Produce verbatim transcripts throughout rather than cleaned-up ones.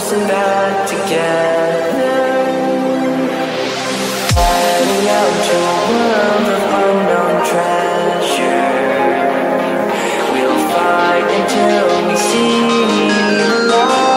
close and back together, heading out to a world of unknown treasure. We'll fight until we see the light.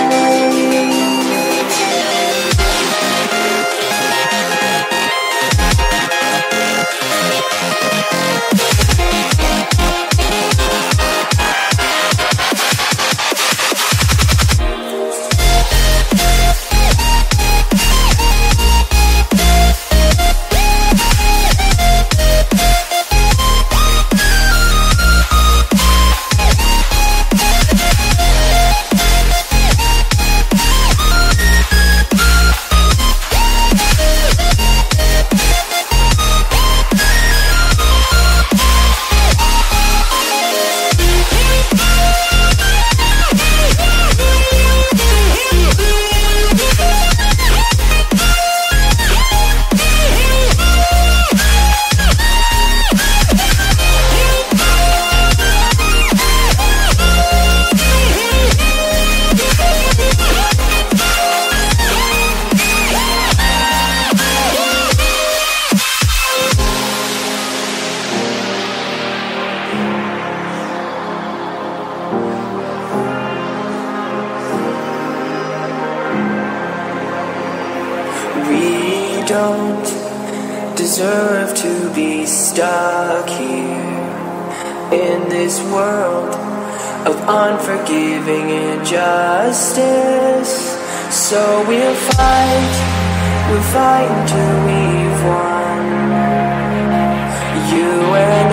We don't deserve to be stuck here in this world of unforgiving injustice. So we'll fight, we'll fight until we've won. You and